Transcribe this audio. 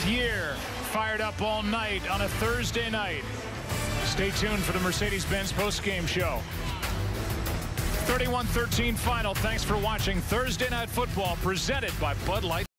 year. Fired up all night on a Thursday night. Stay tuned for the Mercedes-Benz postgame show. 31-13 final. Thanks for watching Thursday Night Football presented by Bud Light.